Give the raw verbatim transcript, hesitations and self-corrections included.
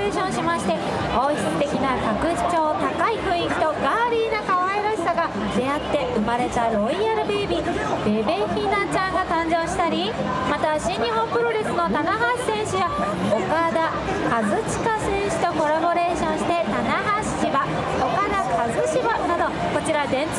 レーションしまして、王室的な格調高い雰囲気とガーリーな可愛らしさが出会って生まれたロイヤルベイビーベベひなちゃんが誕生したり、また新日本プロレスの棚橋選手や岡田和親選手とコラボレーションして棚橋芝、岡田和芝など、こちら電通